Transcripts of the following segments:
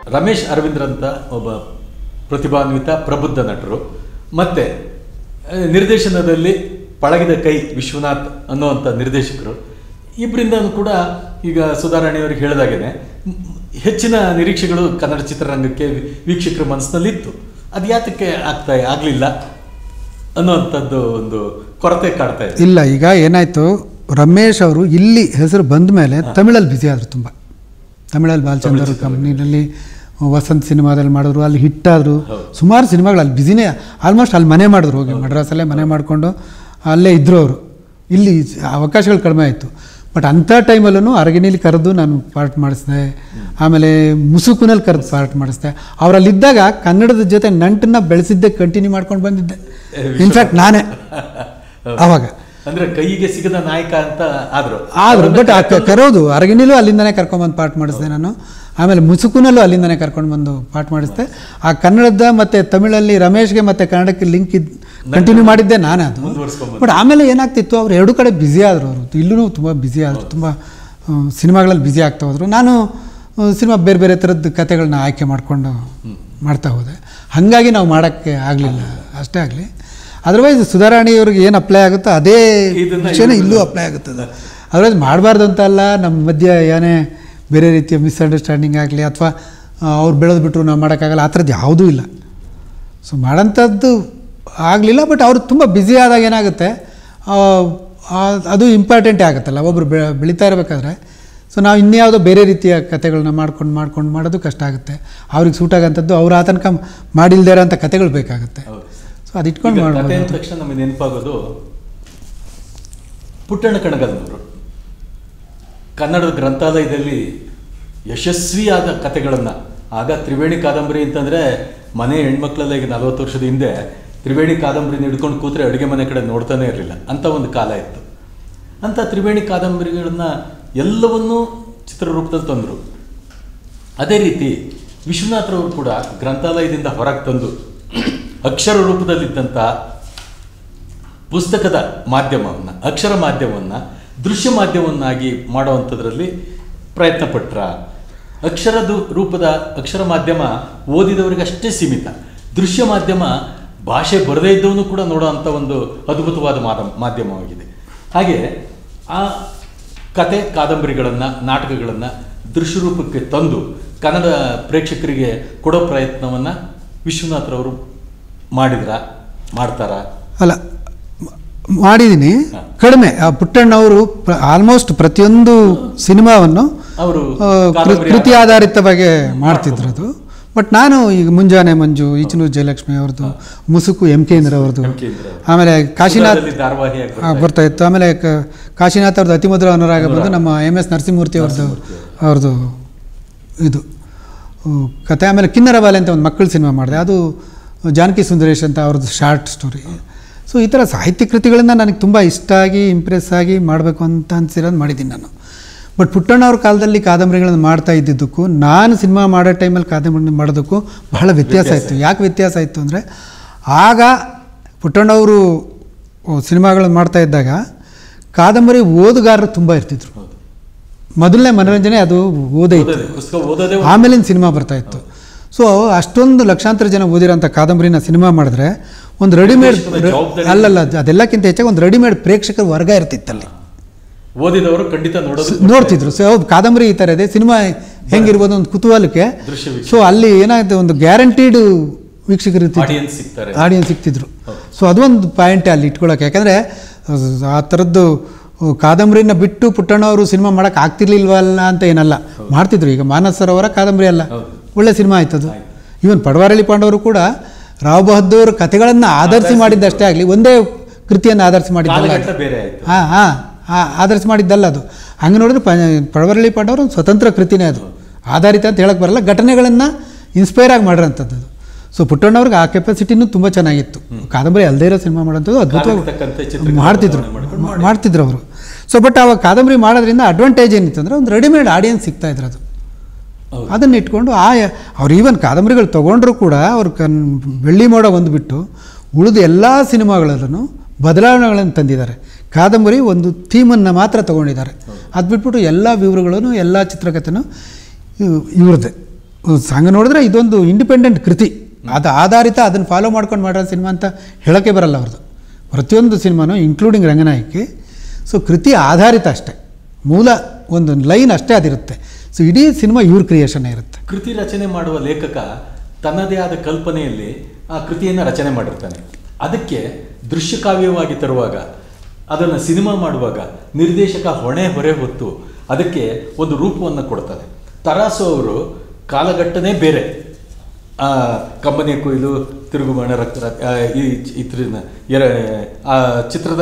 ರಮೇಶ್ ಅರವಿಂದ್ರ ಅಂತ ಒಬ್ಬ ಪ್ರತಿಭಾನ್ವಿತ ಪ್ರಬುದ್ಧ ನಟರು, ಮತ್ತು ನಿರ್ದೇಶನದಲ್ಲಿ ಪಳಗಿದ ಕೈ ವಿಶ್ವನಾಥ್ ಅನ್ನುವಂಥ ನಿರ್ದೇಶಕರು, ಇಬ್ಬರಿಂದನೂ ಕೂಡ ಈಗ ಸುಧಾರಾಣಿಯವ್ರಿಗೆ ಹೇಳಿದಾಗೇನೆ ಹೆಚ್ಚಿನ ನಿರೀಕ್ಷೆಗಳು ಕನ್ನಡ ಚಿತ್ರರಂಗಕ್ಕೆ ವೀಕ್ಷಕರ ಮನಸ್ಸಿನಲ್ಲಿತ್ತು. ಅದು ಯಾತಕ್ಕೆ ಆಗಲಿಲ್ಲ ಅನ್ನುವಂಥದ್ದು ಒಂದು ಕೊರತೆ ಕಾಡ್ತಾ ಇದೆ. ಇಲ್ಲ, ಈಗ ಏನಾಯಿತು, ರಮೇಶ್ ಅವರು ಇಲ್ಲಿ ಹೆಸರು ಬಂದ ಮೇಲೆ ತಮಿಳಲ್ಲಿ ಬ್ಯುಸಿ ಆದರು. ತುಂಬ ತಮಿಳಲ್ಲಿ ಬಾಲಚಂದ್ರ ಕಂಪ್ನಿನಲ್ಲಿ ವಸಂತ್ ಸಿನಿಮಾದಲ್ಲಿ ಮಾಡಿದ್ರು, ಅಲ್ಲಿ ಹಿಟ್ಟಾದರು. ಸುಮಾರು ಸಿನಿಮಾಗಳು ಅಲ್ಲಿ ಬ್ಯುಸಿನೇ, ಆಲ್ಮೋಸ್ಟ್ ಅಲ್ಲಿ ಮನೆ ಮಾಡಿದ್ರು, ಹೋಗಿ ಮಡ್ರಾಸಲ್ಲೇ ಮನೆ ಮಾಡಿಕೊಂಡು ಅಲ್ಲೇ ಇದ್ದರು ಅವರು. ಇಲ್ಲಿ ಅವಕಾಶಗಳು ಕಡಿಮೆ ಆಯಿತು. ಬಟ್ ಅಂಥ ಟೈಮಲ್ಲೂ ಅರಗಿಣಿಲಿ ಕರೆದು ನಾನು ಪಾರ್ಟ್ ಮಾಡಿಸಿದೆ, ಆಮೇಲೆ ಮುಸುಕುನಲ್ಲಿ ಕರೆದು ಪಾರ್ಟ್ ಮಾಡಿಸಿದೆ. ಅವರಲ್ಲಿದ್ದಾಗ ಕನ್ನಡದ ಜೊತೆ ನಂಟನ್ನು ಬೆಳೆಸಿದ್ದೆ, ಕಂಟಿನ್ಯೂ ಮಾಡ್ಕೊಂಡು ಬಂದಿದ್ದೆ. ಇನ್ಫ್ಯಾಕ್ಟ್ ನಾನೇ ಆವಾಗ ಅಂದರೆ ಕೈಗೆ ಸಿಗದ ನಾಯಕ ಅಂತ ಆದರು. ಬಟ್ ಕರೋದು ಅರಗಿಣಿಲೂ ಅಲ್ಲಿಂದನೇ ಕರ್ಕೊಂಡ್ಬಂದು ಪಾರ್ಟ್ ಮಾಡಿಸಿದೆ ನಾನು. ಆಮೇಲೆ ಮುಸುಕುನಲ್ಲೂ ಅಲ್ಲಿಂದನೇ ಕರ್ಕೊಂಡು ಬಂದು ಪಾಠ ಮಾಡಿಸಿದೆ. ಆ ಕನ್ನಡದ ಮತ್ತು ತಮಿಳಲ್ಲಿ ರಮೇಶ್ಗೆ ಮತ್ತು ಕನ್ನಡಕ್ಕೆ ಲಿಂಕ್ ಕಂಟಿನ್ಯೂ ಮಾಡಿದ್ದೆ ನಾನೇ ಅದು. ಬಟ್ ಆಮೇಲೆ ಏನಾಗ್ತಿತ್ತು, ಅವ್ರು ಎರಡು ಕಡೆ ಬ್ಯುಸಿ ಆದರು. ಅವರು ಇಲ್ಲೂ ತುಂಬ ಬ್ಯುಸಿ ಆದರು, ತುಂಬ ಸಿನಿಮಾಗಳಲ್ಲಿ ಬ್ಯುಸಿ ಆಗ್ತಾ ಹೋದರು. ನಾನು ಸಿನಿಮಾ ಬೇರೆ ಬೇರೆ ಥರದ್ದು ಕತೆಗಳನ್ನ ಆಯ್ಕೆ ಮಾಡಿಕೊಂಡು ಮಾಡ್ತಾ ಹೋದೆ. ಹಾಗಾಗಿ ನಾವು ಮಾಡೋಕ್ಕೆ ಆಗಲಿಲ್ಲ, ಅಷ್ಟೇ ಆಗಲಿ. ಅದರ್ವೈಸ್ ಸುಧಾರಾಣಿಯವ್ರಿಗೆ ಏನು ಅಪ್ಲೈ ಆಗುತ್ತೋ ಅದೇ ವಿಷಯನೇ ಇಲ್ಲೂ ಅಪ್ಲೈ ಆಗುತ್ತದೆ. ಅದರ್ವೈಸ್ ಮಾಡಬಾರ್ದು ಅಂತ ಅಲ್ಲ, ನಮ್ಮ ಮಧ್ಯೆ ಏನೇ ಬೇರೆ ರೀತಿಯ ಮಿಸ್ಅಂಡರ್ಸ್ಟ್ಯಾಂಡಿಂಗ್ ಆಗಲಿ ಅಥವಾ ಅವ್ರು ಬೆಳೆದು ಬಿಟ್ಟರು ನಾವು ಮಾಡೋಕ್ಕಾಗಲ್ಲ, ಆ ಥರದ್ದು ಯಾವುದೂ ಇಲ್ಲ. ಸೊ ಮಾಡೋಂಥದ್ದು ಆಗಲಿಲ್ಲ. ಬಟ್ ಅವರು ತುಂಬ ಬ್ಯುಸಿ ಆದಾಗ ಏನಾಗುತ್ತೆ, ಅದು ಇಂಪಾರ್ಟೆಂಟೇ ಆಗುತ್ತಲ್ಲ ಒಬ್ಬರು ಬೆಳೀತಾ ಇರಬೇಕಾದ್ರೆ. ಸೊ ನಾವು ಇನ್ಯಾವುದೋ ಬೇರೆ ರೀತಿಯ ಕತೆಗಳನ್ನ ಮಾಡ್ಕೊಂಡು ಮಾಡೋದು ಕಷ್ಟ ಆಗುತ್ತೆ. ಅವ್ರಿಗೆ ಸೂಟ್ ಆಗೋಂಥದ್ದು ಅವ್ರು ಆ ತನಕ ಮಾಡಿಲ್ದೇ ಇರೋಂಥ ಕತೆಗಳು ಬೇಕಾಗುತ್ತೆ. ಸೊ ಅದು ಇಟ್ಕೊಂಡು ಮಾಡೋದು ತಕ್ಷಣ ನಮಗೆ ನೆನಪಾಗೋದು ಪುಟ್ಟಣ್ಣ ಕಣಗಾಲ್ನವರು ಕನ್ನಡದ ಗ್ರಂಥಾಲಯದಲ್ಲಿ ಯಶಸ್ವಿಯಾದ ಕತೆಗಳನ್ನು, ಆಗ ತ್ರಿವೇಣಿ ಕಾದಂಬರಿ ಅಂತಂದರೆ ಮನೆ ಹೆಣ್ಮಕ್ಳೆಲ್ಲ ಈಗ 40 ವರ್ಷದ ಹಿಂದೆ ತ್ರಿವೇಣಿ ಕಾದಂಬರಿನ ಹಿಡ್ಕೊಂಡು ಕೂತ್ರೆ ಅಡುಗೆ ಮನೆ ಕಡೆ ನೋಡ್ತಾನೆ ಇರಲಿಲ್ಲ ಅಂಥ ಒಂದು ಕಾಲ ಇತ್ತು. ಅಂಥ ತ್ರಿವೇಣಿ ಕಾದಂಬರಿಗಳನ್ನು ಎಲ್ಲವನ್ನೂ ಚಿತ್ರರೂಪದಲ್ಲಿ ತಂದರು. ಅದೇ ರೀತಿ ವಿಶ್ವನಾಥ್ರವರು ಕೂಡ ಗ್ರಂಥಾಲಯದಿಂದ ಹೊರಗೆ ತಂದು ಅಕ್ಷರ ರೂಪದಲ್ಲಿದ್ದಂಥ ಪುಸ್ತಕದ ಮಾಧ್ಯಮವನ್ನು, ಅಕ್ಷರ ಮಾಧ್ಯಮವನ್ನು ದೃಶ್ಯ ಮಾಧ್ಯಮವನ್ನಾಗಿ ಮಾಡುವಂಥದ್ರಲ್ಲಿ ಪ್ರಯತ್ನ ಪಟ್ರ. ರೂಪದ ಅಕ್ಷರ ಮಾಧ್ಯಮ ಓದಿದವರಿಗೆ ಅಷ್ಟೇ ಸೀಮಿತ. ದೃಶ್ಯ ಮಾಧ್ಯಮ ಭಾಷೆ ಬರದೇ ಇದ್ದವನು ಕೂಡ ನೋಡೋವಂಥ ಒಂದು ಅದ್ಭುತವಾದ ಮಾಧ್ಯಮವಾಗಿದೆ. ಹಾಗೆ ಆ ಕತೆ ಕಾದಂಬರಿಗಳನ್ನು, ನಾಟಕಗಳನ್ನು ದೃಶ್ಯ ರೂಪಕ್ಕೆ ತಂದು ಕನ್ನಡ ಪ್ರೇಕ್ಷಕರಿಗೆ ಕೊಡೋ ಪ್ರಯತ್ನವನ್ನು ವಿಶ್ವನಾಥ್ರವರು ಮಾಡ್ತಾರಾ? ಅಲ್ಲ, ಮಾಡಿದ್ದೀನಿ, ಕಡಿಮೆ. ಪುಟ್ಟಣ್ಣವರು ಆಲ್ಮೋಸ್ಟ್ ಪ್ರತಿಯೊಂದು ಸಿನಿಮಾವನ್ನು ಅವರು ಕೃತಿ ಆಧಾರಿತವಾಗಿ ಮಾಡ್ತಿದ್ರು ಅದು. ಬಟ್ ನಾನು ಈಗ ಮುಂಜಾನೆ ಮಂಜು, ಈಚನೂರು ಜಯಲಕ್ಷ್ಮಿ ಅವ್ರದ್ದು, ಮುಸುಕು MK ಅವ್ರದ್ದು, ಆಮೇಲೆ ಕಾಶಿನಾಥ್ ಬರ್ತಾಯಿತ್ತು. ಆಮೇಲೆ ಕಾಶಿನಾಥ್ ಅವ್ರದ್ದು ಅತಿಮಧುರ ಅನುರಾಗ ಬಂದು ನಮ್ಮ MS ನರಸಿಂಹಮೂರ್ತಿ ಅವ್ರದ್ದು ಇದು ಕತೆ. ಆಮೇಲೆ ಕಿನ್ನರ ಬಾಲೆ ಅಂತ ಒಂದು ಮಕ್ಕಳ ಸಿನಿಮಾ ಮಾಡಿದೆ, ಅದು ಜಾನಕಿ ಸುಂದರೇಶ್ ಅಂತ ಅವ್ರದ್ದು ಶಾರ್ಟ್ ಸ್ಟೋರಿ. ಸೊ ಈ ಥರ ಸಾಹಿತ್ಯ ಕೃತಿಗಳನ್ನು ನನಗೆ ತುಂಬ ಇಷ್ಟ ಆಗಿ ಇಂಪ್ರೆಸ್ ಆಗಿ ಮಾಡಬೇಕು ಅಂತ ಅನಿಸಿರೋದು ಮಾಡಿದ್ದೀನಿ ನಾನು. ಬಟ್ ಪುಟ್ಟಣ್ಣವ್ರ ಕಾಲದಲ್ಲಿ ಕಾದಂಬರಿಗಳನ್ನು ಮಾಡ್ತಾ ಇದ್ದಿದ್ದಕ್ಕೂ ನಾನು ಸಿನಿಮಾ ಮಾಡೋ ಟೈಮಲ್ಲಿ ಕಾದಂಬರಿ ಮಾಡೋದಕ್ಕೂ ಬಹಳ ವ್ಯತ್ಯಾಸ ಇತ್ತು. ಯಾಕೆ ವ್ಯತ್ಯಾಸ ಇತ್ತು ಅಂದರೆ, ಆಗ ಪುಟ್ಟಣ್ಣವರು ಸಿನಿಮಾಗಳನ್ನು ಮಾಡ್ತಾ ಇದ್ದಾಗ ಕಾದಂಬರಿ ಓದುಗಾರರು ತುಂಬ ಇರ್ತಿದ್ರು. ಮೊದಲನೇ ಮನೋರಂಜನೆ ಅದು ಓದೇ ಇತ್ತು, ಆಮೇಲಿನ ಸಿನಿಮಾ ಬರ್ತಾಯಿತ್ತು. ಸೊ ಅಷ್ಟೊಂದು ಲಕ್ಷಾಂತರ ಜನ ಓದಿರೋಂಥ ಕಾದಂಬರಿನ ಸಿನಿಮಾ ಮಾಡಿದ್ರೆ ಒಂದು ರೆಡಿಮೇಡ್ ಅಲ್ಲಲ್ಲ, ಅದೆಲ್ಲಕ್ಕಿಂತ ಹೆಚ್ಚಾಗಿ ಒಂದು ರೆಡಿಮೇಡ್ ಪ್ರೇಕ್ಷಕರ ವರ್ಗ ಇರ್ತಿತ್ತಲ್ಲಿ, ಓದಿದವರು ಖಂಡಿತ ನೋಡ್ತಿದ್ರು. ಸೊ ಕಾದಂಬರಿ ಈ ಥರ ಇದೆ, ಸಿನಿಮಾ ಹೆಂಗಿರ್ಬೋದು ಒಂದು ಕುತೂಹಲಕ್ಕೆ. ಸೊ ಅಲ್ಲಿ ಏನಾಗುತ್ತೆ, ಒಂದು ಗ್ಯಾರಂಟೀಡ್ ವೀಕ್ಷಕರು ಆಡಿಯನ್ಸ್ ಸಿಗ್ತಿದ್ರು. ಸೊ ಅದೊಂದು ಪಾಯಿಂಟೇ ಅಲ್ಲಿ ಇಟ್ಕೊಳ್ಳೋಕೆ. ಯಾಕಂದರೆ ಆ ಥರದ್ದು ಕಾದಂಬರಿನ ಬಿಟ್ಟು ಪುಟ್ಟಣ್ಣವರು ಸಿನಿಮಾ ಮಾಡೋಕ್ಕೆ ಆಗ್ತಿರ್ಲಿಲ್ವಲ್ಲ ಅಂತ ಏನಲ್ಲ, ಮಾಡ್ತಿದ್ರು. ಈಗ ಮಾನಸ್ ಸರೋವರ ಕಾದಂಬರಿ ಅಲ್ಲ, ಒಳ್ಳೆ ಸಿನಿಮಾ ಆಯ್ತದು. ಈವನ್ ಪಡವಾರಳ್ಳಿ ಪಾಂಡವರು ಕೂಡ ರಾವ್ ಬಹದ್ದೂರ್ ಕಥೆಗಳನ್ನು ಆಧರಿಸಿ ಮಾಡಿದ್ದಷ್ಟೇ ಆಗಲಿ, ಒಂದೇ ಕೃತಿಯನ್ನು ಆಧರಿಸಿ ಮಾಡಿದ್ದಲ್ಲ. ಆಧರಿಸಿ ಮಾಡಿದ್ದಲ್ಲ ಅದು. ಹಂಗೆ ನೋಡಿದ್ರೆ ಪಡವಾರಳ್ಳಿ ಪಾಂಡವರು ಒಂದು ಸ್ವತಂತ್ರ ಕೃತಿನೇ, ಅದು ಆಧಾರಿತ ಅಂತ ಹೇಳಕ್ಕೆ ಬರಲ್ಲ, ಘಟನೆಗಳನ್ನು ಇನ್ಸ್ಪೈರ್ ಆಗಿ ಮಾಡಿರೋಂಥದ್ದು. ಸೊ ಪುಟ್ಟಣ್ಣವ್ರಿಗೆ ಆ ಕೆಪಾಸಿಟಿನೂ ತುಂಬ ಚೆನ್ನಾಗಿತ್ತು. ಕಾದಂಬರಿ ಅಲ್ಲದೇ ಇರೋ ಸಿನಿಮಾ ಮಾಡೋಂಥದ್ದು ಅದ್ಭುತವಾಗಿ ಮಾಡ್ತಿದ್ರು ಅವರು. ಸೊ ಬಟ್ ಅವಾಗ ಕಾದಂಬರಿ ಮಾಡೋದ್ರಿಂದ ಅಡ್ವಾಂಟೇಜ್ ಏನಿತ್ತು ಅಂದರೆ, ಒಂದು ರೆಡಿಮೇಡ್ ಆಡಿಯನ್ಸ್ ಸಿಗ್ತಾಯಿದ್ರು. ಅದು ಅದನ್ನು ಇಟ್ಕೊಂಡು ಅವ್ರು ಈವನ್ ಕಾದಂಬರಿಗಳು ತೊಗೊಂಡ್ರು ಕೂಡ ಅವ್ರು ಬೆಳ್ಳಿ ಮೋಡ ಒಂದು ಬಿಟ್ಟು ಉಳಿದ ಎಲ್ಲ ಸಿನಿಮಾಗಳಲ್ಲೂ ಬದಲಾವಣೆಗಳನ್ನು ತಂದಿದ್ದಾರೆ. ಕಾದಂಬರಿ ಒಂದು ಥೀಮನ್ನು ಮಾತ್ರ ತೊಗೊಂಡಿದ್ದಾರೆ. ಅದು ಬಿಟ್ಬಿಟ್ಟು ಎಲ್ಲ ವಿವರಗಳನ್ನು, ಎಲ್ಲ ಚಿತ್ರಕಥೆನೂ ಇವ್ರದ್ದೇ ಹಂಗೆ ನೋಡಿದ್ರೆ ಇದೊಂದು ಇಂಡಿಪೆಂಡೆಂಟ್ ಕೃತಿ, ಅದು ಆಧಾರಿತ ಅದನ್ನು ಫಾಲೋ ಮಾಡ್ಕೊಂಡು ಮಾಡೋ ಸಿನಿಮಾ ಅಂತ ಹೇಳೋಕ್ಕೆ ಬರಲ್ಲ ಅವ್ರದ್ದು. ಪ್ರತಿಯೊಂದು ಸಿನಿಮಾನು ಇನ್ಕ್ಲೂಡಿಂಗ್ ರಂಗನಾಯಕಿ. ಸೊ ಕೃತಿ ಆಧಾರಿತ ಅಷ್ಟೇ, ಮೂಲ ಒಂದು ಲೈನ್ ಅಷ್ಟೇ ಅದಿರುತ್ತೆ. ಸೊ ಇಡೀ ಸಿನಿಮಾ ಇವ್ರ ಕ್ರಿಯೇಷನ್ನೇ ಇರುತ್ತೆ. ಕೃತಿ ರಚನೆ ಮಾಡುವ ಲೇಖಕ ತನ್ನದೇ ಆದ ಕಲ್ಪನೆಯಲ್ಲಿ ಆ ಕೃತಿಯನ್ನು ರಚನೆ ಮಾಡಿರ್ತಾನೆ. ಅದಕ್ಕೆ ದೃಶ್ಯಕಾವ್ಯವಾಗಿ ತರುವಾಗ, ಅದನ್ನು ಸಿನಿಮಾ ಮಾಡುವಾಗ ನಿರ್ದೇಶಕ ಹೊರೆ ಹೊತ್ತು ಅದಕ್ಕೆ ಒಂದು ರೂಪವನ್ನು ಕೊಡ್ತಾರೆ. ತರಾಸು ಅವರು ಕಾಲಘಟ್ಟನೇ ಬೇರೆ, ಕಂಬನಿಯ ಕೊಯ್ಲು, ತಿರುಗುಬಾಣ, ಆ ಚಿತ್ರದ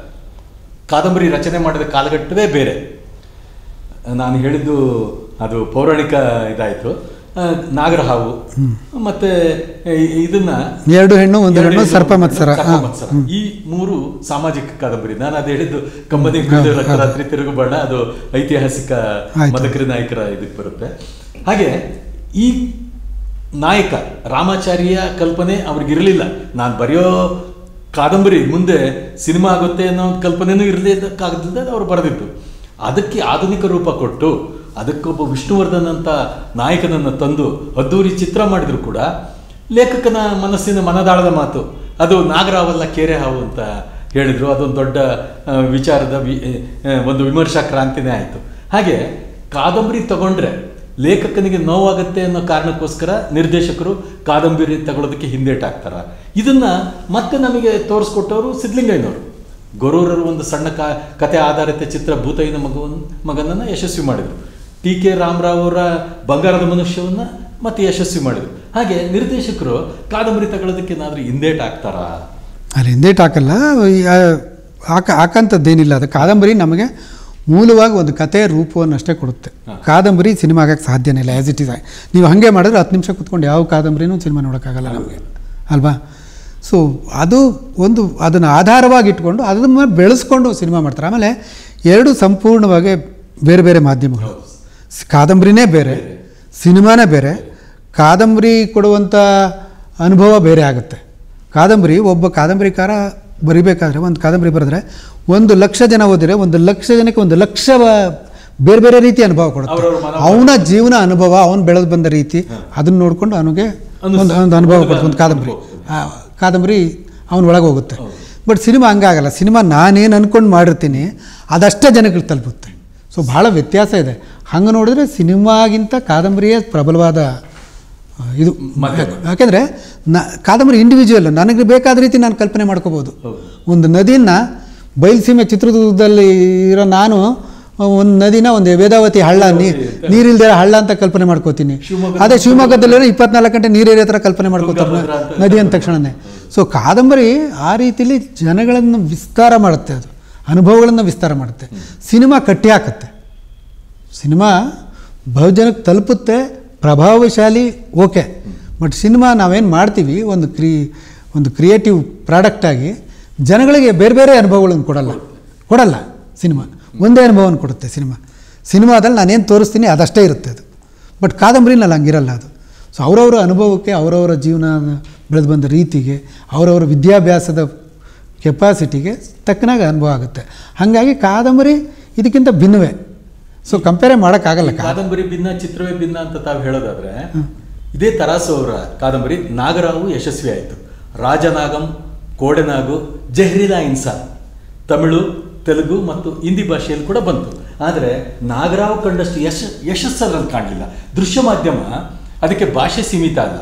ಕಾದಂಬರಿ ರಚನೆ ಮಾಡಿದ ಕಾಲಘಟ್ಟವೇ ಬೇರೆ. ನಾನು ಹೇಳಿದ್ದು ಅದು ಪೌರಾಣಿಕ ಇದಾಯಿತು. ನಾಗರಹಾವು ಮತ್ತೆ ಇದನ್ನ ಎರಡು ಹೆಣ್ಣು ಒಂದು ಹೆಣ್ಣು ಸರ್ಪ ಮತ್ಸರ, ಈ 3 ಸಾಮಾಜಿಕ ಕಾದಂಬರಿ. ನಾನು ಅದು ಹೇಳಿದ್ದು ಕಂಬನಿ ರಾತ್ರಿ ತಿರುಗುಬಾಣ, ಅದು ಐತಿಹಾಸಿಕ ಮದಕರಿ ನಾಯಕರ ಇದಕ್ಕೆ ಬರುತ್ತೆ. ಹಾಗೆ ಈ ನಾಯಕ ರಾಮಾಚಾರ್ಯ ಕಲ್ಪನೆ ಅವ್ರಿಗಿರಲಿಲ್ಲ. ನಾನು ಬರೆಯೋ ಕಾದಂಬರಿ ಮುಂದೆ ಸಿನಿಮಾ ಆಗುತ್ತೆ ಅನ್ನೋ ಕಲ್ಪನೆನೂ ಇರಲಿದ್ದಕ್ಕಾಗದಿಂದ ಅವರು ಬರೆದಿದ್ದು. ಅದಕ್ಕೆ ಆಧುನಿಕ ರೂಪ ಕೊಟ್ಟು ಅದಕ್ಕೊಬ್ಬ ವಿಷ್ಣುವರ್ಧನ್ ಅಂತ ನಾಯಕನನ್ನು ತಂದು ಅದ್ದೂರಿ ಚಿತ್ರ ಮಾಡಿದ್ರು ಕೂಡ ಲೇಖಕನ ಮನಸ್ಸಿನ ಮನದಾಳದ ಮಾತು ಅದು ನಾಗರಾವಲ್ಲ ಕೇರೆ ಹಾವು ಅಂತ ಹೇಳಿದರು. ಅದೊಂದು ದೊಡ್ಡ ವಿಚಾರದ ಒಂದು ವಿಮರ್ಶಾ ಕ್ರಾಂತಿನೇ ಆಯಿತು. ಹಾಗೆ ಕಾದಂಬರಿ ತಗೊಂಡ್ರೆ ಲೇಖಕನಿಗೆ ನೋವಾಗುತ್ತೆ ಅನ್ನೋ ಕಾರಣಕ್ಕೋಸ್ಕರ ನಿರ್ದೇಶಕರು ಕಾದಂಬರಿ ತಗೊಳ್ಳೋದಕ್ಕೆ ಹಿಂದೇಟಾಗ್ತಾರೆ. ಇದನ್ನು ಮತ್ತೆ ನಮಗೆ ತೋರಿಸ್ಕೊಟ್ಟವರು ಸಿದ್ಧಲಿಂಗಯ್ಯನವರು. ಗೊರೂರರು ಒಂದು ಸಣ್ಣ ಕತೆ ಆಧಾರಿತ ಚಿತ್ರ ಭೂತಯ್ಯನ ಮಗನನ್ನು ಯಶಸ್ವಿ ಮಾಡಿದರು. ಟಿ.ಕೆ. ರಾಮರಾವ್ ಅವರ ಬಂಗಾರದ ಮನುಷ್ಯವನ್ನು ಮತ್ತೆ ಯಶಸ್ವಿ ಮಾಡಿದರು. ಹಾಗೆ ನಿರ್ದೇಶಕರು ಕಾದಂಬರಿ ತಗೊಳ್ಳೋದಕ್ಕೆ ಏನಾದರೂ ಹಿಂದೇಟಾಗ್ತಾರಾ? ಅಲ್ಲಿ ಹಿಂದೇಟಾಕಲ್ಲ, ಹಾಕಂಥದ್ದೇನಿಲ್ಲ. ಅದು ಕಾದಂಬರಿ ನಮಗೆ ಮೂಲವಾಗಿ ಒಂದು ಕಥೆಯ ರೂಪವನ್ನು ಅಷ್ಟೇ ಕೊಡುತ್ತೆ. ಕಾದಂಬರಿ ಸಿನಿಮಾ ಆಗಕ್ಕೆ ಸಾಧ್ಯನೇ ಇಲ್ಲ. ಆ್ಯಸ್ ಇಟ್ ಈಸ್ ನೀವು ಹಾಗೆ ಮಾಡಿದ್ರೆ 10 ನಿಮಿಷ ಕೂತ್ಕೊಂಡು ಯಾವ ಕಾದಂಬರಿನೂ ಸಿನಿಮಾ ನೋಡೋಕ್ಕಾಗಲ್ಲ ನಮಗೆ, ಅಲ್ವಾ? ಸೊ ಅದು ಒಂದು ಅದನ್ನು ಆಧಾರವಾಗಿ ಇಟ್ಕೊಂಡು ಅದನ್ನು ಬೆಳೆಸ್ಕೊಂಡು ಸಿನಿಮಾ ಮಾಡ್ತಾರೆ. ಆಮೇಲೆ 2 ಸಂಪೂರ್ಣವಾಗಿ ಬೇರೆ ಬೇರೆ ಮಾಧ್ಯಮಗಳು. ಕಾದಂಬರಿನೇ ಬೇರೆ, ಸಿನಿಮಾನೇ ಬೇರೆ. ಕಾದಂಬರಿ ಕೊಡುವಂಥ ಅನುಭವ ಬೇರೆ ಆಗುತ್ತೆ. ಕಾದಂಬರಿ ಒಬ್ಬ ಕಾದಂಬರಿಕಾರ ಬರಿಬೇಕಾದ್ರೆ, ಒಂದು ಕಾದಂಬರಿ ಬರೆದ್ರೆ 1,00,000 ಜನ ಓದಿದ್ರೆ 1,00,000 ಜನಕ್ಕೆ 1,00,000 ಬೇರೆ ಬೇರೆ ರೀತಿ ಅನುಭವ ಕೊಡುತ್ತೆ. ಅವನ ಜೀವನ ಅನುಭವ, ಅವನು ಬೆಳೆದು ಬಂದ ರೀತಿ, ಅದನ್ನು ನೋಡಿಕೊಂಡು ಅವನಿಗೆ ಒಂದು ಅನುಭವ ಕೊಡುತ್ತೆ. ಒಂದು ಕಾದಂಬರಿ ಅವನ ಒಳಗೆ ಹೋಗುತ್ತೆ. But cinema ಹಂಗಾಗಲ್ಲ. ಸಿನಿಮಾ ನಾನೇನು ಅಂದ್ಕೊಂಡು ಮಾಡಿರ್ತೀನಿ ಅದಷ್ಟೇ ಜನಗಳಿಗೆ ತಲುಪುತ್ತೆ. ಸೊ ಭಾಳ ವ್ಯತ್ಯಾಸ ಇದೆ. ಹಂಗೆ ನೋಡಿದ್ರೆ ಸಿನಿಮಾಗಿಂತ ಕಾದಂಬರಿಯೇ ಪ್ರಬಲವಾದ ಇದು. ಯಾಕೆಂದರೆ ಕಾದಂಬರಿ ಇಂಡಿವಿಜುವಲ್, ನನಗೆ ಬೇಕಾದ ರೀತಿ ನಾನು ಕಲ್ಪನೆ ಮಾಡ್ಕೋಬೋದು. ಒಂದು ನದಿನ ಬಯಲುಸೀಮೆ ಚಿತ್ರದುರ್ಗದಲ್ಲಿ ಇರೋ ನಾನು ಒಂದು ನದಿನ ಒಂದು ವೇದಾವತಿ ಹಳ್ಳ, ನೀರಿಲ್ದೇ ಹಳ್ಳ ಅಂತ ಕಲ್ಪನೆ ಮಾಡ್ಕೋತೀನಿ. ಅದೇ ಶಿವಮೊಗ್ಗದಲ್ಲಿರೋ 24 ಗಂಟೆ ನೀರಿರೋ ಥರ ಕಲ್ಪನೆ ಮಾಡ್ಕೋತಾರೆ ನದಿ ಅಂದ ತಕ್ಷಣವೇ. ಸೊ ಕಾದಂಬರಿ ಆ ರೀತಿಲಿ ಜನಗಳನ್ನು ವಿಸ್ತಾರ ಮಾಡುತ್ತೆ, ಅದು ಅನುಭವಗಳನ್ನು ವಿಸ್ತಾರ ಮಾಡುತ್ತೆ. ಸಿನಿಮಾ ಕಟ್ಟಿ ಹಾಕುತ್ತೆ. ಸಿನಿಮಾ ಬಹುಜನಕ್ಕೆ ತಲುಪುತ್ತೆ, ಪ್ರಭಾವಶಾಲಿ, ಓಕೆ. ಬಟ್ ಸಿನಿಮಾ ನಾವೇನು ಮಾಡ್ತೀವಿ ಒಂದು ಕ್ರಿಯೇಟಿವ್ ಪ್ರಾಡಕ್ಟಾಗಿ ಜನಗಳಿಗೆ ಬೇರೆ ಬೇರೆ ಅನುಭವಗಳನ್ನು ಕೊಡಲ್ಲ. ಸಿನಿಮಾ ಒಂದೇ ಅನುಭವವನ್ನು ಕೊಡುತ್ತೆ. ಸಿನಿಮಾದಲ್ಲಿ ನಾನೇನು ತೋರಿಸ್ತೀನಿ ಅದಷ್ಟೇ ಇರುತ್ತೆ ಅದು. ಬಟ್ ಕಾದಂಬರಿನಲ್ಲಿ ಹಂಗಿರಲ್ಲ ಅದು. ಸೊ ಅವರವರ ಅನುಭವಕ್ಕೆ, ಅವರವರ ಜೀವನ ಬೆಳೆದು ಬಂದ ರೀತಿಗೆ, ಅವರವರ ವಿದ್ಯಾಭ್ಯಾಸದ ಕೆಪಾಸಿಟಿಗೆ ತಕ್ಕನಾಗಿ ಅನುಭವ ಆಗುತ್ತೆ. ಹಾಗಾಗಿ ಕಾದಂಬರಿ ಇದಕ್ಕಿಂತ ಭಿನ್ನವೇ. ಸೊ ಕಂಪೇರೇ ಮಾಡೋಕ್ಕಾಗಲ್ಲ. ಕಾದಂಬರಿ ಭಿನ್ನ, ಚಿತ್ರವೇ ಭಿನ್ನ ಅಂತ ತಾವು ಹೇಳೋದಾದರೆ, ಇದೇ ತರಾಸು ಅವರ ಕಾದಂಬರಿ ನಾಗರಾವು ಯಶಸ್ವಿ ಆಯಿತು. ರಾಜನಾಗಂ, ಕೋಡೆನಾಗು, ಜಹ್ರಿಲಾ ಇನ್ಸಾನ್ ತಮಿಳು, ತೆಲುಗು ಮತ್ತು ಹಿಂದಿ ಭಾಷೆಯಲ್ಲಿ ಕೂಡ ಬಂತು. ಆದರೆ ನಾಗರಾವ್ ಕಂಡಷ್ಟು ಯಶಸ್ಸಲ್ಲಿ ಕಾಣಲಿಲ್ಲ. ದೃಶ್ಯ ಮಾಧ್ಯಮ ಅದಕ್ಕೆ ಭಾಷೆ ಸೀಮಿತ ಅಲ್ಲ.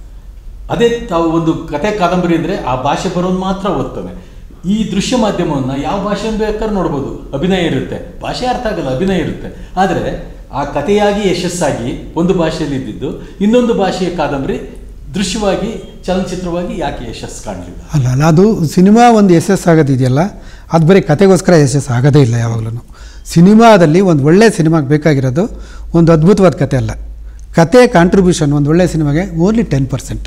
ಅದೇ ತಾವು ಒಂದು ಕತೆ ಕಾದಂಬರಿ ಅಂದರೆ ಆ ಭಾಷೆ ಬರೋದು ಮಾತ್ರ ಓದ್ತವೆ. ಈ ದೃಶ್ಯ ಮಾಧ್ಯಮವನ್ನು ಯಾವ ಭಾಷೆಯನ್ನು ಬೇಕಾದ್ರೂ ನೋಡ್ಬೋದು. ಅಭಿನಯ ಇರುತ್ತೆ, ಭಾಷೆ ಅರ್ಥ ಆಗಲ್ಲ, ಅಭಿನಯ ಇರುತ್ತೆ. ಆದರೆ ಆ ಕಥೆಯಾಗಿ ಯಶಸ್ಸಾಗಿ ಒಂದು ಭಾಷೆಯಲ್ಲಿ ಇದ್ದಿದ್ದು ಇನ್ನೊಂದು ಭಾಷೆಯ ಕಾದಂಬರಿ ದೃಶ್ಯವಾಗಿ, ಚಲನಚಿತ್ರವಾಗಿ ಯಾಕೆ ಯಶಸ್ಸು ಕಾಣಲಿಲ್ಲ? ಅಲ್ಲ, ಅದು ಸಿನಿಮಾ ಒಂದು ಯಶಸ್ಸಾಗೋದಿದೆಯಲ್ಲ, ಅದು ಬರೀ ಕತೆಗೋಸ್ಕರ ಯಶಸ್ಸು ಆಗೋದೇ ಇಲ್ಲ ಯಾವಾಗಲೂ. ಸಿನಿಮಾದಲ್ಲಿ ಒಂದು ಒಳ್ಳೆಯ ಸಿನಿಮಾಗೆ ಬೇಕಾಗಿರೋದು ಒಂದು ಅದ್ಭುತವಾದ ಕತೆ ಅಲ್ಲ. ಕತೆ ಕಾಂಟ್ರಿಬ್ಯೂಷನ್ ಒಂದು ಒಳ್ಳೆಯ ಸಿನಿಮಾಗೆ ಓನ್ಲಿ 10%,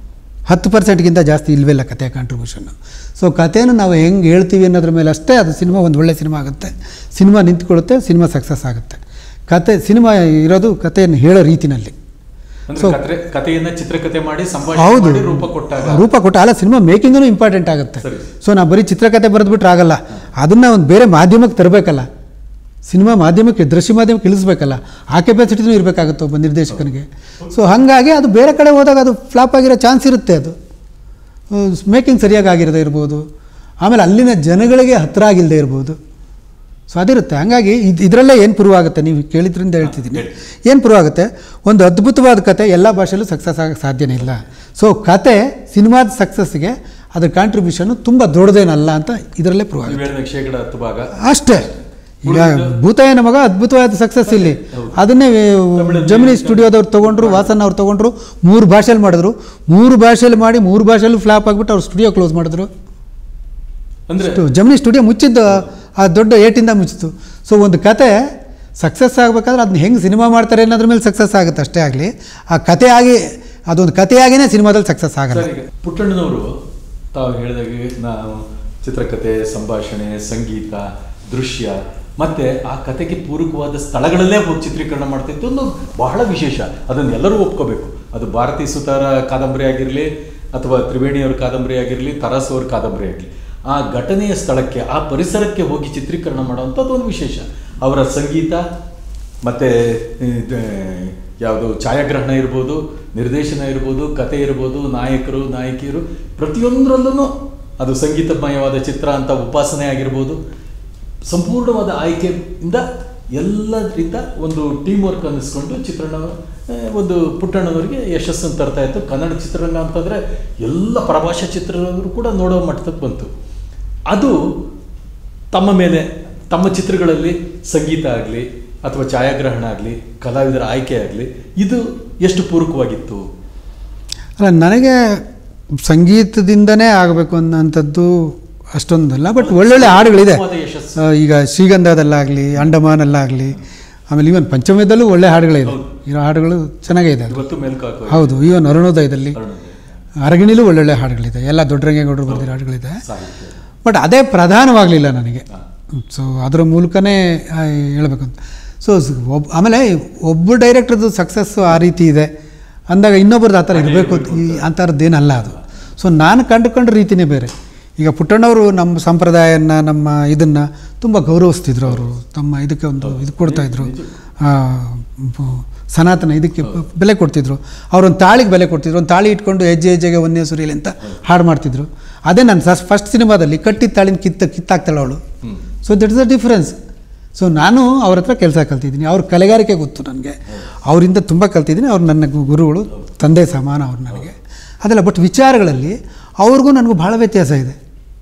10%ಗಿಂತ ಜಾಸ್ತಿ ಇಲ್ಲವೇ ಇಲ್ಲ ಕತೆಯ ಕಾಂಟ್ರಿಬ್ಯೂಷನ್ನು. ಸೊ ಕಥೆಯನ್ನು ನಾವು ಹೆಂಗೆ ಹೇಳ್ತೀವಿ ಅನ್ನೋದ್ರ ಮೇಲೆ ಅಷ್ಟೇ ಅದು ಸಿನಿಮಾ ಒಂದು ಒಳ್ಳೆಯ ಸಿನಿಮಾ ಆಗುತ್ತೆ. ಸಿನಿಮಾ ನಿಂತ್ಕೊಳ್ಳುತ್ತೆ, ಸಿನಿಮಾ ಸಕ್ಸಸ್ ಆಗುತ್ತೆ. ಸಿನಿಮಾ ಇರೋದು ಕಥೆಯನ್ನು ಹೇಳೋ ರೀತಿನಲ್ಲಿ. ಸೊ ಕಥೆಯನ್ನು ಚಿತ್ರಕಥೆ ಮಾಡಿ ಸಂಭಾಷಣೆ ರೂಪ ಕೊಟ್ಟ ಅಲ್ಲ, ಸಿನಿಮಾ ಮೇಕಿಂಗೂ ಇಂಪಾರ್ಟೆಂಟ್ ಆಗುತ್ತೆ. ಸೊ ನಾವು ಬರೀ ಚಿತ್ರಕಥೆ ಬರೆದ್ಬಿಟ್ರೆ ಆಗಲ್ಲ, ಅದನ್ನು ಒಂದು ಬೇರೆ ಮಾಧ್ಯಮಕ್ಕೆ ತರಬೇಕಲ್ಲ. ಸಿನಿಮಾ ಮಾಧ್ಯಮಕ್ಕೆ, ದೃಶ್ಯ ಮಾಧ್ಯಮಕ್ಕೆ ಇಳಿಸ್ಬೇಕಲ್ಲ, ಆ ಕೆಪಾಸಿಟಿನೂ ಇರಬೇಕಾಗುತ್ತೆ ಒಬ್ಬ ನಿರ್ದೇಶಕನಿಗೆ. ಸೊ ಹಾಗಾಗಿ ಅದು ಬೇರೆ ಕಡೆ ಹೋದಾಗ ಅದು ಫ್ಲಾಪ್ ಆಗಿರೋ ಚಾನ್ಸ್ ಇರುತ್ತೆ. ಅದು ಮೇಕಿಂಗ್ ಸರಿಯಾಗಿ ಆಗಿರದೇ ಇರ್ಬೋದು, ಆಮೇಲೆ ಅಲ್ಲಿನ ಜನಗಳಿಗೆ ಹತ್ತಿರ ಆಗಿಲ್ಲದೆ ಇರ್ಬೋದು. ಸೊ ಅದಿರುತ್ತೆ. ಹಾಗಾಗಿ ಇದರಲ್ಲೇ ಏನು ಪ್ರೂವ್ ಆಗುತ್ತೆ, ನೀವು ಕೇಳಿದ್ರಿಂದ ಹೇಳ್ತಿದ್ದೀನಿ, ಏನು ಪ್ರೂವ್ ಆಗುತ್ತೆ, ಒಂದು ಅದ್ಭುತವಾದ ಕತೆ ಎಲ್ಲ ಭಾಷೆಯಲ್ಲೂ ಸಕ್ಸಸ್ ಆಗೋಕ್ಕೆ ಸಾಧ್ಯನೇ ಇಲ್ಲ. ಸೊ ಕತೆ ಸಿನಿಮಾದ ಸಕ್ಸಸ್ಗೆ ಅದರ ಕಾಂಟ್ರಿಬ್ಯೂಷನ್ ತುಂಬ ದೊಡ್ಡದೇನಲ್ಲ ಅಂತ ಇದರಲ್ಲೇ ಪ್ರೂವ್ ಆಗುತ್ತೆ ಅಷ್ಟೇ. ಈಗ ಭೂತಾಯನ ಮಗ ಅದ್ಭುತವಾದ ಸಕ್ಸಸ್ ಇಲ್ಲಿ, ಅದನ್ನೇ ಜಮಿನಿ ಸ್ಟುಡಿಯೋದವ್ರು ತೊಗೊಂಡ್ರು, ವಾಸನ್ ಅವ್ರು ತೊಗೊಂಡ್ರು, 3 ಭಾಷೆಯಲ್ಲಿ ಮಾಡಿದ್ರು, 3 ಭಾಷೆಯಲ್ಲಿ ಮಾಡಿ 3 ಭಾಷೆಯಲ್ಲೂ ಫ್ಲಾಪ್ ಆಗಿಬಿಟ್ಟು ಅವ್ರು ಸ್ಟುಡಿಯೋ ಕ್ಲೋಸ್ ಮಾಡಿದ್ರು. ಜಮಿನಿ ಸ್ಟುಡಿಯೋ ಮುಚ್ಚಿದ್ದು ಆ ದೊಡ್ಡ ಏಟಿಂದ ಮುಚ್ಚಿತು. ಸೊ ಒಂದು ಕತೆ ಸಕ್ಸಸ್ ಆಗಬೇಕಾದ್ರೆ ಅದನ್ನ ಹೆಂಗೆ ಸಿನಿಮಾ ಮಾಡ್ತಾರೆ ಅನ್ನೋದ್ರ ಮೇಲೆ ಸಕ್ಸಸ್ ಆಗುತ್ತೆ ಅಷ್ಟೇ ಆಗಲಿ, ಆ ಕಥೆಯಾಗಿ ಅದೊಂದು ಕಥೆಯಾಗಿಯೇ ಸಿನಿಮಾದಲ್ಲಿ ಸಕ್ಸಸ್ ಆಗಲ್ಲ. ಪುಟ್ಟಣ್ಣನವರು ತಾವು ಹೇಳಿದಾಗೆ ನಾವು ಚಿತ್ರಕಥೆ, ಸಂಭಾಷಣೆ, ಸಂಗೀತ, ದೃಶ್ಯ ಮತ್ತು ಆ ಕತೆಗೆ ಪೂರಕವಾದ ಸ್ಥಳಗಳಲ್ಲೇ ಹೋಗಿ ಚಿತ್ರೀಕರಣ ಮಾಡ್ತಿತ್ತು ಅನ್ನೋದು ಬಹಳ ವಿಶೇಷ. ಅದನ್ನು ಎಲ್ಲರೂ ಒಪ್ಕೋಬೇಕು. ಅದು ಭಾರತಿ ಸುತಾರ ಕಾದಂಬರಿ ಆಗಿರಲಿ ಅಥವಾ ತ್ರಿವೇಣಿಯವ್ರ ಕಾದಂಬರಿ ಆಗಿರಲಿ, ತರಾಸು ಅವ್ರ ಕಾದಂಬರಿ ಆಗಲಿ, ಆ ಘಟನೆಯ ಸ್ಥಳಕ್ಕೆ, ಆ ಪರಿಸರಕ್ಕೆ ಹೋಗಿ ಚಿತ್ರೀಕರಣ ಮಾಡೋವಂಥದ್ದು ಒಂದು ವಿಶೇಷ. ಅವರ ಸಂಗೀತ ಮತ್ತು ಯಾವುದು ಛಾಯಾಗ್ರಹಣ ಇರ್ಬೋದು, ನಿರ್ದೇಶನ ಇರ್ಬೋದು, ಕತೆ ಇರ್ಬೋದು, ನಾಯಕರು ನಾಯಕಿಯರು, ಪ್ರತಿಯೊಂದರಲ್ಲೂ ಅದು ಸಂಗೀತಮಯವಾದ ಚಿತ್ರ ಅಂತ ಉಪಾಸನೆ ಆಗಿರ್ಬೋದು, ಸಂಪೂರ್ಣವಾದ ಆಯ್ಕೆಯಿಂದ ಎಲ್ಲದರಿಂದ ಒಂದು ಟೀಮ್ ವರ್ಕ್ ಅನ್ನಿಸ್ಕೊಂಡು ಚಿತ್ರಣ ಒಂದು ಪುಟ್ಟಣ್ಣನವರಿಗೆ ಯಶಸ್ಸನ್ನು ತರ್ತಾ ಇತ್ತು. ಕನ್ನಡ ಚಿತ್ರರಂಗ ಅಂತಂದರೆ ಎಲ್ಲ ಪರಭಾಷಾ ಚಿತ್ರರಂಗರು ಕೂಡ ನೋಡೋ ಮಟ್ಟಕ್ಕೆ ಬಂತು. ಅದು ತಮ್ಮ ಮೇಲೆ, ತಮ್ಮ ಚಿತ್ರಗಳಲ್ಲಿ ಸಂಗೀತ ಆಗಲಿ ಅಥವಾ ಛಾಯಾಗ್ರಹಣ ಆಗಲಿ, ಕಲಾವಿದರ ಆಯ್ಕೆ ಆಗಲಿ, ಇದು ಎಷ್ಟು ಪೂರಕವಾಗಿತ್ತು? ಅಲ್ಲ, ನನಗೆ ಸಂಗೀತದಿಂದನೇ ಆಗಬೇಕು ಅನ್ನೋಂಥದ್ದು ಅಷ್ಟೊಂದಲ್ಲ, ಬಟ್ ಒಳ್ಳೊಳ್ಳೆ ಹಾಡುಗಳಿದೆ. ಈಗ ಶ್ರೀಗಂಧದಲ್ಲಾಗಲಿ, ಅಂಡಮಾನಲ್ಲಾಗಲಿ, ಆಮೇಲೆ ಈವನ್ ಪಂಚಮದಲ್ಲೂ ಒಳ್ಳೆ ಹಾಡುಗಳಿದೆ, ಇರೋ ಹಾಡುಗಳು ಚೆನ್ನಾಗೇ ಇದೆ. ಹೌದು, ಈವನ್ ಅರುಣೋದಯದಲ್ಲಿ, ಅರಗಿಣಿಲೂ ಒಳ್ಳೊಳ್ಳೆ ಹಾಡುಗಳಿದೆ, ಎಲ್ಲ ದೊಡ್ಡರಂಗೇಗೌಡರು ಬರೆದಿರೋ ಹಾಡುಗಳಿದೆ. ಬಟ್ ಅದೇ ಪ್ರಧಾನವಾಗಲಿಲ್ಲ ನನಗೆ. ಸೊ ಅದರ ಮೂಲಕನೇ ಹೇಳ್ಬೇಕಂತ. ಸೊ ಆಮೇಲೆ ಒಬ್ಬ ಡೈರೆಕ್ಟ್ರದ್ದು ಸಕ್ಸಸ್ಸು ಆ ರೀತಿ ಇದೆ ಅಂದಾಗ ಇನ್ನೊಬ್ಬರದ್ದು ಆ ಥರ ಇರಬೇಕು ಅಂಥದ್ದೇನಲ್ಲ ಅದು. ಸೊ ನಾನು ಕಂಡುಕೊಂಡ ರೀತಿಯೇ ಬೇರೆ. ಈಗ ಪುಟ್ಟಣ್ಣವರು ನಮ್ಮ ಸಂಪ್ರದಾಯನ, ನಮ್ಮ ಇದನ್ನು ತುಂಬ ಗೌರವಿಸ್ತಿದ್ರು. ಅವರು ತಮ್ಮ ಇದಕ್ಕೆ ಒಂದು ಇದು ಕೊಡ್ತಾಯಿದ್ರು, ಸನಾತನ ಇದಕ್ಕೆ ಬೆಲೆ ಕೊಡ್ತಿದ್ರು. ಅವರೊಂದು ತಾಳಿಗೆ ಬೆಲೆ ಕೊಡ್ತಿದ್ರು. ಒಂದು ತಾಳಿ ಇಟ್ಕೊಂಡು ಹೆಜ್ಜೆ ಹೆಜ್ಜೆಗೆ ಒಂದೇ ಸುರಿಯಲಿ ಅಂತ ಹಾಡು ಮಾಡ್ತಿದ್ರು. ಅದೇ ನಾನು ಫಸ್ಟ್ ಸಿನಿಮಾದಲ್ಲಿ ಕಟ್ಟಿದ ತಾಳಿನ ಕಿತ್ತಾಕ್ತಾಳೆ ಅವಳು. So that is the difference. So ನಾನು ಅವ್ರ ಹತ್ರ ಕೆಲಸ ಕಲ್ತಿದ್ದೀನಿ, ಅವ್ರ ಕಲೆಗಾರಿಕೆ ಗೊತ್ತು ನನಗೆ, ಅವರಿಂದ ತುಂಬ ಕಲ್ತಿದ್ದೀನಿ. ಅವ್ರು ನನ್ನ ಗುರುಗಳು, ತಂದೆ ಸಮಾನ ಅವ್ರು ನನಗೆ, ಅದೆಲ್ಲ. ಬಟ್ ವಿಚಾರಗಳಲ್ಲಿ ಅವ್ರಿಗೂ ನನಗೂ ಭಾಳ ವ್ಯತ್ಯಾಸ ಇದೆ.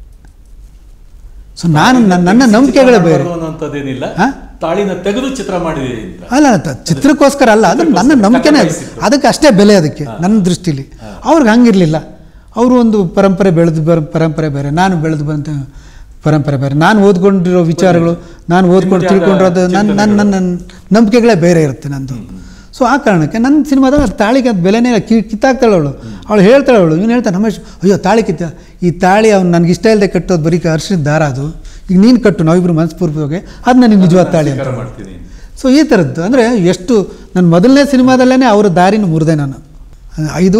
ಸೊ ನಾನು ನನ್ನ ನಂಬಿಕೆಗಳೇ ಬೇರೆ. ತಾಳಿನ ತೆಗೆದು ಚಿತ್ರ ಮಾಡಿದೆ ಅಲ್ಲ, ಚಿತ್ರಕ್ಕೋಸ್ಕರ ಅಲ್ಲ, ಅದು ನನ್ನ ನಂಬಿಕೆನೇ. ಅದಕ್ಕೆ ಅಷ್ಟೇ ಬೆಲೆ ಅದಕ್ಕೆ ನನ್ನ ದೃಷ್ಟಿಲಿ. ಅವ್ರಿಗೆ ಹಂಗಿರಲಿಲ್ಲ. ಅವರು ಒಂದು ಪರಂಪರೆ ಪರಂಪರೆ ಬೇರೆ, ನಾನು ಬೆಳೆದು ಬಂದ ಪರಂಪರೆ ಬೇರೆ, ನಾನು ಓದ್ಕೊಂಡಿರೋ ವಿಚಾರಗಳು, ನಾನು ಓದ್ಕೊಂಡು ತಿಳ್ಕೊಂಡಿರೋದು, ನನ್ನ ನಂಬಿಕೆಗಳೇ ಬೇರೆ ಇರುತ್ತೆ ನಂದು. ಸೊ ಆ ಕಾರಣಕ್ಕೆ ನನ್ನ ಸಿನಿಮಾದಾಗ ತಾಳಿಗೆ ಅದು ಬೆಲೆನೇ ಕಿತ್ತಾಕ್ತಾಳೆ ಅವಳು ಹೇಳ್ತಾಳೆ. ಇವನು ಹೇಳ್ತಾನೆ, ರಮೇಶ್, ಅಯ್ಯೋ ತಾಳಿ ಕಿತ್ತ, ಈ ತಾಳಿ ಅವ್ನು ನನಗೆ ಇಷ್ಟ ಇಲ್ಲದೆ ಕಟ್ಟೋದು ಬರೀ ಅರ್ಶಿನ ದಾರ, ಅದು ಈಗ ನೀನು ಕಟ್ಟು, ನಾವಿಬ್ಬರು ಮನಸ್ಪೂರ್ವಕವಾಗಿ ಅದು ನನಗೆ ನಿಜವಾದ ತಾಳಿ ಅಂತ ಮಾಡ್ತೀನಿ. ಸೊ ಈ ಥರದ್ದು ಅಂದರೆ ಎಷ್ಟು ನನ್ನ ಮೊದಲನೇ ಸಿನಿಮಾದಲ್ಲೇ ಅವರ ದಾರಿನ ಮುರಿದೆ ನಾನು. ಇದು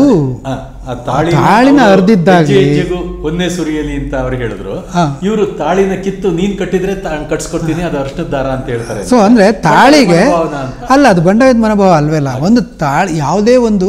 ತಾಳಿನ ಅರ್ಧಿದ್ದಾಗಲಿ ಒಂದೇ ಸುರಿಯಲಿ ಅಂತ ಅವ್ರು ಹೇಳಿದ್ರು. ಇವರು ತಾಳಿನ ಕಿತ್ತು ನೀನ್ ಕಟ್ಟಿದ್ರೆ ಕಟ್ಸ್ಕೊಡ್ತೀನಿ, ಅದು ಅರ್ಶದ ದಾರ ಅಂತ ಹೇಳ್ತಾರೆ. ಸೊ ಅಂದ್ರೆ ತಾಳಿಗೆ ಅಲ್ಲ, ಅದು ಬಂಡವಾಳದ ಮನೋಭಾವ ಅಲ್ವೇ ಅಲ್ಲ. ಒಂದು ತಾಳಿ, ಯಾವುದೇ ಒಂದು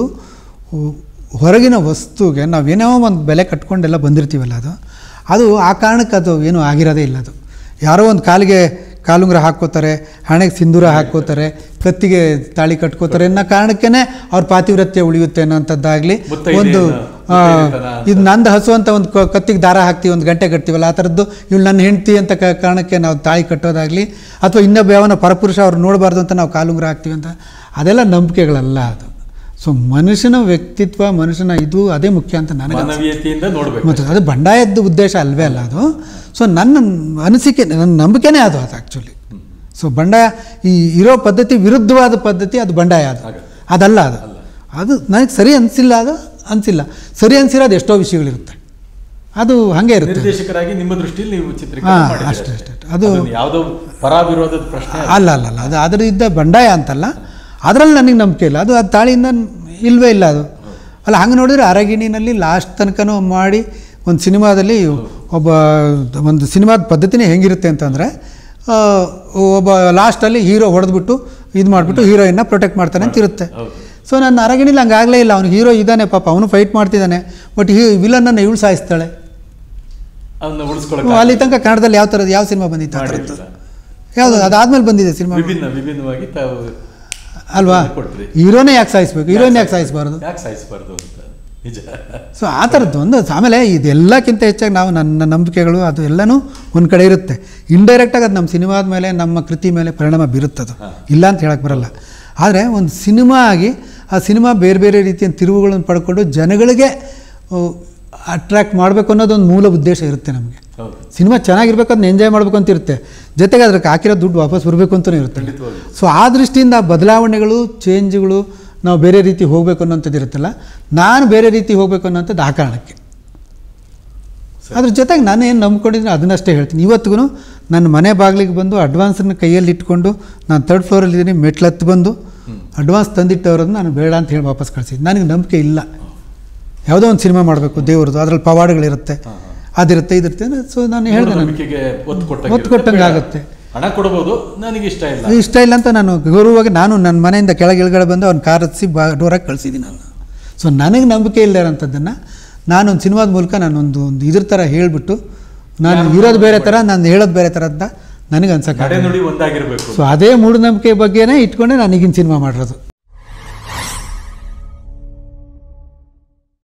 ಹೊರಗಿನ ವಸ್ತುಗೆ ನಾವೇನೋ ಒಂದು ಬೆಲೆ ಕಟ್ಕೊಂಡೆಲ್ಲ ಬಂದಿರ್ತೀವಲ್ಲ, ಅದು ಆ ಕಾರಣಕ್ಕೆ ಅದು ಏನೂ ಆಗಿರೋದೇ ಇಲ್ಲ. ಅದು ಯಾರೋ ಒಂದು ಕಾಲಿಗೆ ಕಾಲುಂಗ್ರ ಹಾಕ್ಕೋತಾರೆ, ಹಣೆಗೆ ಸಿಂಧೂರ ಹಾಕ್ಕೋತಾರೆ, ಕತ್ತಿಗೆ ತಾಳಿ ಕಟ್ಕೋತಾರೆ ಅನ್ನೋ ಕಾರಣಕ್ಕೇ ಅವ್ರ ಪಾತಿವ್ರತ್ಯ ಉಳಿಯುತ್ತೆ ಅನ್ನೋಂಥದ್ದಾಗಲಿ, ಒಂದು ಇದು ನಂದು ಹಸು ಅಂತ ಒಂದು ಕತ್ತಿಗೆ ದಾರ ಹಾಕ್ತೀವಿ, ಒಂದು ಗಂಟೆ ಕಟ್ತೀವಲ್ಲ, ಆ ಥರದ್ದು ಇವಳು ನನ್ನ ಹೆಂಡ್ತಿ ಅಂತ ಕಾರಣಕ್ಕೆ ನಾವು ತಾಳಿ ಕಟ್ಟೋದಾಗಲಿ, ಅಥವಾ ಇನ್ನೊಬ್ಬ ಯಾವನ ಪರಪುರುಷ ಅವ್ರು ನೋಡಬಾರ್ದು ಅಂತ ನಾವು ಕಾಲುಂಗ್ರ ಹಾಕ್ತೀವಿ ಅಂತ, ಅದೆಲ್ಲ ನಂಬಿಕೆಗಳಲ್ಲ ಅದು. ಸೊ ಮನುಷ್ಯನ ವ್ಯಕ್ತಿತ್ವ, ಮನುಷ್ಯನ ಇದು ಅದೇ ಮುಖ್ಯ ಅಂತ ನನಗೆ ಮತ್ತು ಅದು ಬಂಡಾಯದ ಉದ್ದೇಶ ಅಲ್ವೇ ಅಲ್ಲ ಅದು. ಸೊ ನನ್ನ ಅನಿಸಿಕೆ, ನನ್ನ ನಂಬಿಕೆನೇ ಅದು ಆ್ಯಕ್ಚುಲಿ. ಸೊ ಬಂಡಾಯ ಈ ಇರೋ ಪದ್ಧತಿ ವಿರುದ್ಧವಾದ ಪದ್ಧತಿ, ಅದು ಬಂಡಾಯ, ಅದಲ್ಲ. ಅದು ನನಗೆ ಸರಿ ಅನಿಸಿಲ್ಲ. ಸರಿ ಅನಿಸಿರೋದು ಎಷ್ಟೋ ವಿಷಯಗಳಿರುತ್ತೆ, ಅದು ಹಾಗೆ ಇರುತ್ತೆ. ನಿರ್ದೇಶಕರಾಗಿ ನಿಮ್ಮ ದೃಷ್ಟಿಯಲ್ಲಿ ನೀವು ಚಿತ್ರೀಕರಣ ಅಷ್ಟೇ. ಅದು ಯಾವುದೋ ಪರಾವಿರೋಧದ ಪ್ರಶ್ನೆ ಅಲ್ಲ. ಅದು ಅದರಿಂದ ಬಂಡಾಯ ಅಂತಲ್ಲ, ಅದರಲ್ಲಿ ನನಗೆ ನಂಬಿಕೆ ಇಲ್ಲ. ಅದು ತಾಳಿಯಿಂದ ಇಲ್ಲವೇ ಇಲ್ಲ ಅದು. ಅಲ್ಲ, ಹಂಗೆ ನೋಡಿದ್ರೆ ಅರಗಿಣಿನಲ್ಲಿ ಲಾಸ್ಟ್ ತನಕನೂ ಮಾಡಿ ಒಂದು ಸಿನಿಮಾದಲ್ಲಿ ಒಂದು ಸಿನಿಮಾದ ಪದ್ಧತಿನೇ ಹೆಂಗಿರುತ್ತೆ ಅಂತಂದರೆ, ಒಬ್ಬ ಲಾಸ್ಟಲ್ಲಿ ಹೀರೋ ಹೊಡೆದ್ಬಿಟ್ಟು ಇದು ಮಾಡಿಬಿಟ್ಟು ಹೀರೋಯಿನ್ನ ಪ್ರೊಟೆಕ್ಟ್ ಮಾಡ್ತಾನೆ ಅಂತ ಇರುತ್ತೆ. ಸೊ ನನ್ನ ಅರಗಿಣಿಲಿ ಹಂಗಾಗಲೇ ಇಲ್ಲ. ಅವನು ಹೀರೋ ಇದ್ದಾನೆ ಪಾಪ, ಅವನು ಫೈಟ್ ಮಾಡ್ತಿದ್ದಾನೆ, ಬಟ್ ವಿಲನನ್ನು ಇವಳು ಸಾಯಿಸ್ತಾಳೆ. ಅಲ್ಲಿ ತನಕ ಕನ್ನಡದಲ್ಲಿ ಯಾವ ಥರದ್ದು ಯಾವ ಸಿನಿಮಾ ಬಂದಿತ್ತು ಆ ಥರದ್ದು? ಯಾವುದು ಅದಾದ್ಮೇಲೆ ಬಂದಿದೆ ಸಿನಿಮಾ ವಿಭಿನ್ನವಾಗಿ ಅಲ್ವಾ? ಹೀರೋನೇ ಯಾಕೆ ಸಾಯಿಸ್ಬೇಕು, ಹೀರೋಯಿನ್ ಯಾಕೆ ಸಾಯಿಸಬಾರ್ದು? ಸೊ ಆ ಥರದ್ದು ಒಂದು. ಆಮೇಲೆ ಇದೆಲ್ಲಕ್ಕಿಂತ ಹೆಚ್ಚಾಗಿ ನಾವು ನನ್ನ ನಂಬಿಕೆಗಳು ಅದು ಎಲ್ಲನೂ ಒಂದು ಕಡೆ ಇರುತ್ತೆ. ಇಂಡೈರೆಕ್ಟಾಗಿ ಅದು ನಮ್ಮ ಸಿನಿಮಾದ ಮೇಲೆ ನಮ್ಮ ಕೃತಿ ಮೇಲೆ ಪರಿಣಾಮ ಬೀರುತ್ತದು, ಇಲ್ಲ ಅಂತ ಹೇಳಕ್ಕೆ ಬರಲ್ಲ. ಆದರೆ ಒಂದು ಸಿನಿಮಾ ಆಗಿ ಆ ಸಿನಿಮಾ ಬೇರೆ ಬೇರೆ ರೀತಿಯ ತಿರುವುಗಳನ್ನು ಪಡ್ಕೊಂಡು ಜನಗಳಿಗೆ ಅಟ್ರ್ಯಾಕ್ಟ್ ಮಾಡಬೇಕು ಅನ್ನೋದೊಂದು ಮೂಲ ಉದ್ದೇಶ ಇರುತ್ತೆ ನಮಗೆ. ಸಿನಿಮಾ ಚೆನ್ನಾಗಿರ್ಬೇಕು, ಅದನ್ನ ಎಂಜಾಯ್ ಮಾಡಬೇಕು ಅಂತ ಇರುತ್ತೆ, ಜೊತೆಗೆ ಅದಕ್ಕೆ ಹಾಕಿರೋ ದುಡ್ಡು ವಾಪಸ್ ಬರಬೇಕು ಅಂತಲೇ ಇರುತ್ತೆ. ಸೊ ಆ ದೃಷ್ಟಿಯಿಂದ ಬದಲಾವಣೆಗಳು, ಚೇಂಜ್ಗಳು, ನಾವು ಬೇರೆ ರೀತಿ ಹೋಗಬೇಕು ಅನ್ನೋಂಥದ್ದು ಇರುತ್ತಲ್ಲ, ನಾನು ಬೇರೆ ರೀತಿ ಹೋಗಬೇಕು ಅನ್ನೋಂಥದ್ದು ಆ ಕಾರಣಕ್ಕೆ. ಅದ್ರ ಜೊತೆಗೆ ನಾನು ಏನು ನಂಬ್ಕೊಂಡಿದ್ದೀನಿ ಅದನ್ನಷ್ಟೇ ಹೇಳ್ತೀನಿ. ಇವತ್ತಿಗೂ ನನ್ನ ಮನೆ ಬಾಗಿಲಿಗೆ ಬಂದು ಅಡ್ವಾನ್ಸನ್ನು ಕೈಯಲ್ಲಿ ಇಟ್ಕೊಂಡು ನಾನು 3rd ಫ್ಲೋರಲ್ಲಿದ್ದೀನಿ, ಮೆಟ್ಲತ್ತು ಬಂದು ಅಡ್ವಾನ್ಸ್ ತಂದಿಟ್ಟವ್ರದ್ದು ನಾನು ಬೇಡ ಅಂತ ಹೇಳಿ ವಾಪಸ್ ಕಳಿಸಿದ್ದು. ನನಗೆ ನಂಬಿಕೆ ಇಲ್ಲ. ಯಾವುದೋ ಒಂದು ಸಿನಿಮಾ ಮಾಡಬೇಕು ದೇವ್ರದ್ದು, ಅದರಲ್ಲಿ ಪವಾಡಗಳಿರುತ್ತೆ, ಅದಿರುತ್ತೆ ಇದಿರುತ್ತೆ. ಸೊ ನಾನು ಹೇಳಿದೆ ಒತ್ತು ಕೊಟ್ಟಂಗೆ ಆಗುತ್ತೆ. ಹಣ ಕೊಡ್ಬೋದು, ನನಗೆ ಇಷ್ಟ ಇಲ್ಲ ಅಂತ ನಾನು ಗೌರವವಾಗಿ ನಾನು ನನ್ನ ಮನೆಯಿಂದ ಕೆಳಗಿಳಗಡೆ ಬಂದು ಅವ್ನು ಕಾರ್ ಹತ್ತಿಸಿ ಡೋರಾಗಿ ಕಳಿಸಿದ್ದೀನಿ ನಾನು. ಸೊ ನನಗೆ ನಂಬಿಕೆ ಇಲ್ಲ ಇರೋಂಥದ್ದನ್ನು ನಾನೊಂದು ಸಿನಿಮಾದ ಮೂಲಕ ನಾನೊಂದು ಇದ್ರ ಥರ ಹೇಳಿಬಿಟ್ಟು ನಾನು ಇರೋದು ಬೇರೆ ಥರ, ನಾನು ಹೇಳೋದು ಬೇರೆ ಥರ ಅಂತ ನನಗೆ ಅನ್ಸಕ್ಕೆ. ಒಂದಾಗಿರಬೇಕು. ಸೊ ಅದೇ ಮೂಢನಂಬಿಕೆ ಬಗ್ಗೆನೇ ಇಟ್ಕೊಂಡೆ ನಾನು ಈಗಿನ ಸಿನಿಮಾ ಮಾಡಿರೋದು.